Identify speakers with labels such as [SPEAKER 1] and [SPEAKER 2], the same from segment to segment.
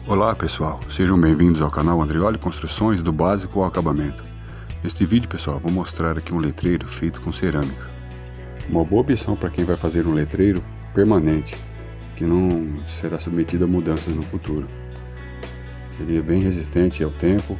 [SPEAKER 1] Olá pessoal, sejam bem-vindos ao canal Andreoli Construções do básico ao acabamento. Neste vídeo pessoal, vou mostrar aqui um letreiro feito com cerâmica. Uma boa opção para quem vai fazer um letreiro permanente, que não será submetido a mudanças no futuro. Ele é bem resistente ao tempo,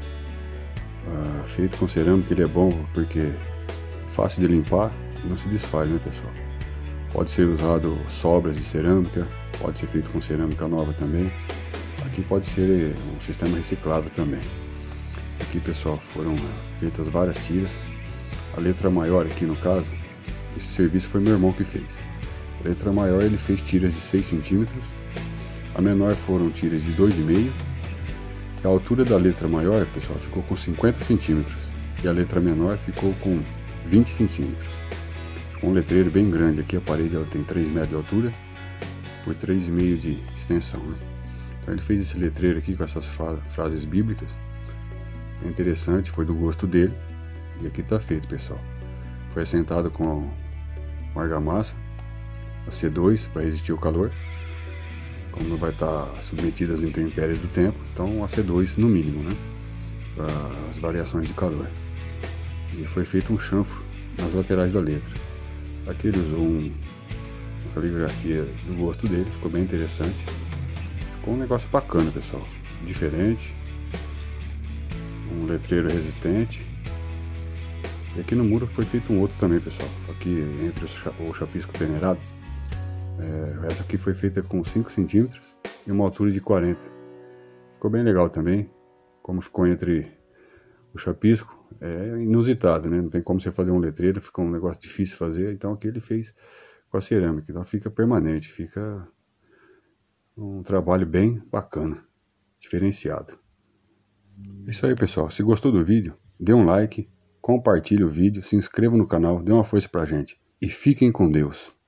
[SPEAKER 1] feito com cerâmica ele é bom porque é fácil de limpar e não se desfaz, né pessoal. Pode ser usado sobras de cerâmica, pode ser feito com cerâmica nova também. Aqui pode ser um sistema reciclável também. Aqui pessoal, foram feitas várias tiras. A letra maior aqui no caso, esse serviço foi meu irmão que fez. A letra maior ele fez tiras de 6 cm, a menor foram tiras de 2,5 e a altura da letra maior pessoal ficou com 50 cm e a letra menor ficou com 20 cm. Ficou um letreiro bem grande aqui, a parede ela tem 3 metros de altura por 3,5 de extensão, né? Então ele fez esse letreiro aqui com essas frases bíblicas. É interessante, foi do gosto dele. E aqui está feito pessoal. Foi assentado com argamassa, a C2 para resistir ao calor. Como não vai estar submetido às intempéries do tempo, então a C2 no mínimo, né? Para as variações de calor. E foi feito um chanfro nas laterais da letra. Aqui ele usou uma caligrafia do gosto dele, ficou bem interessante. Ficou um negócio bacana pessoal, diferente, um letreiro resistente. E aqui no muro foi feito um outro também pessoal, aqui entre o chapisco peneirado. Essa aqui foi feita com 5 cm e uma altura de 40. Ficou bem legal também, como ficou entre o chapisco, é inusitado, né? Não tem como você fazer um letreiro, fica um negócio difícil de fazer, então aqui ele fez com a cerâmica, então fica permanente, fica um trabalho bem bacana, diferenciado. É isso aí pessoal, se gostou do vídeo, dê um like, compartilhe o vídeo, se inscreva no canal, dê uma força pra gente e fiquem com Deus.